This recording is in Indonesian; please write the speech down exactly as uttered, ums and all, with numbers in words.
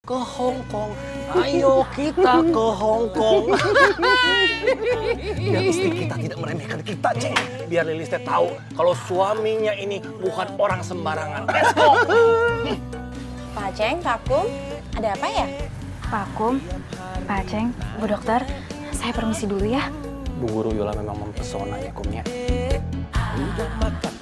ke Hong Kong. Ayo kita ke Hong Kong. Biar istri kita tidak meremehkan kita, Ceng. Biar Lilis teh tahu kalau suaminya ini bukan orang sembarangan. Let's go. Pak Ceng, Pak Kum, ada apa ya? Pak Kum, Pak Ceng, Bu Dokter, saya permisi dulu ya. Bu Guru Yola memang mempesona ya, Kumnya.